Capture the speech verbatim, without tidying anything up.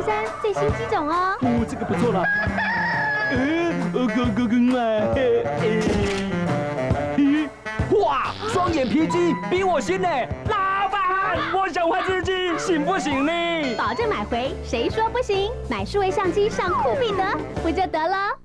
三最新机种哦。 哦，这个不错了。呃，哥哥哥嘛，咦，哇，双眼皮机比我新呢！老板，我想换机机，行不行呢？ 保证买回，谁说不行？买数位相机上酷必得，不就得了？